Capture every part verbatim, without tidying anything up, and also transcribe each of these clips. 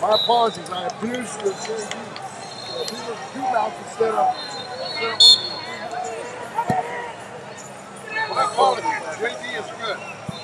My apologies. I abused your J D. He was two mouths instead of. My apologies. J D is good.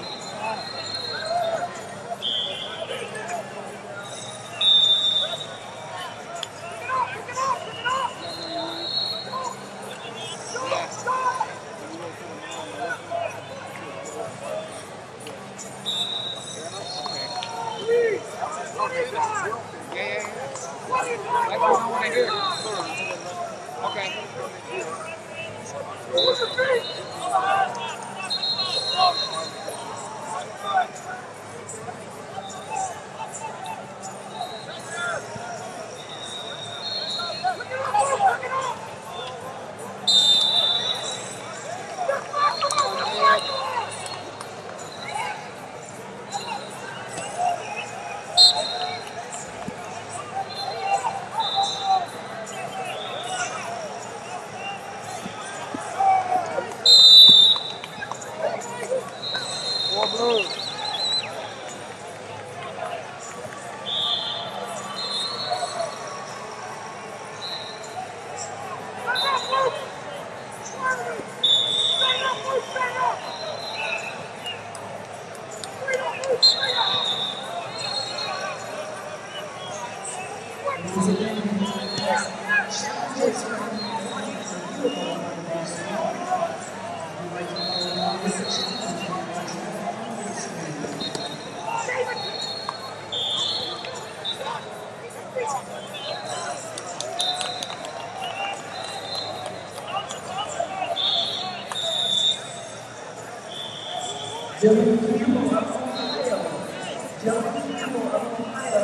Dylan Campbell of Ohio. Dylan Campbell of Ohio.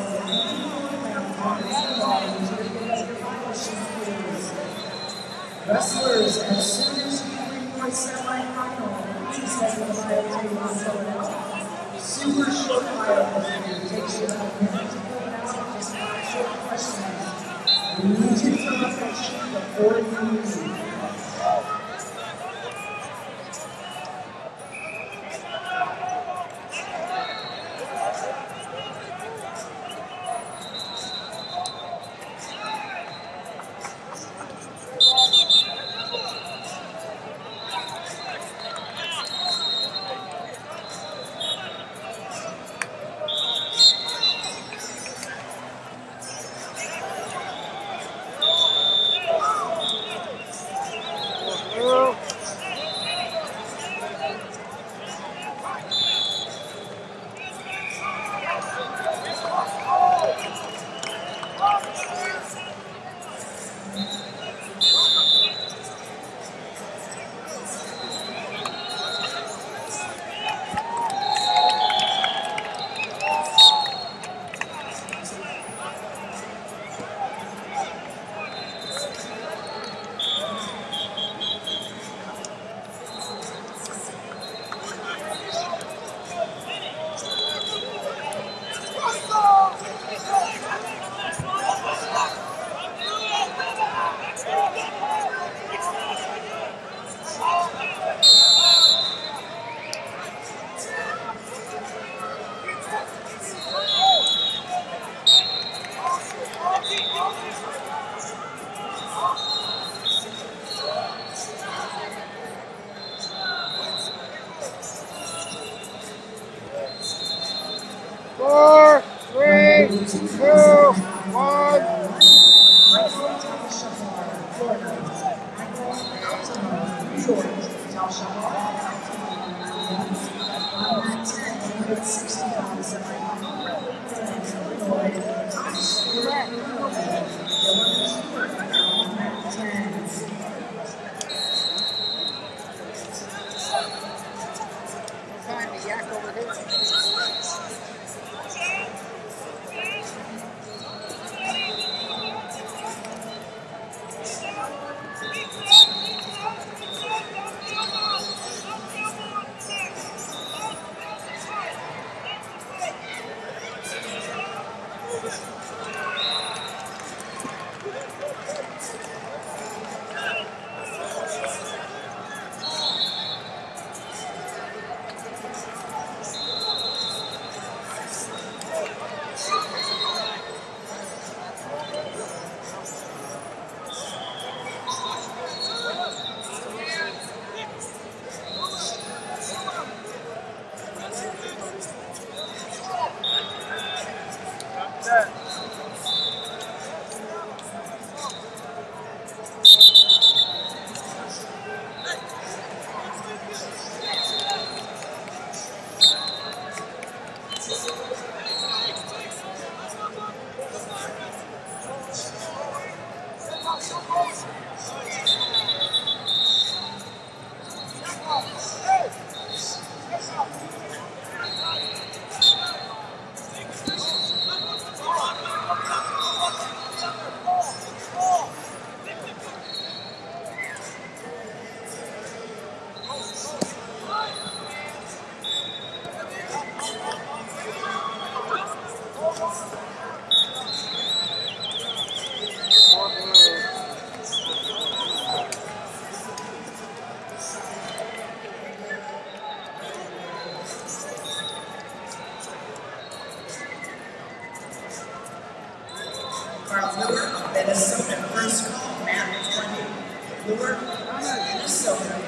Wrestlers, as soon as you three-point semifinal, please head to the mile table and fill it out. Super short mile procedure takes you about a minute to fill it out, just five short questions. We need you to fill up that sheet before you leave. Four, three, two, one. Carl Lure, Minnesota, first call, Matt twenty. Lure, Minnesota.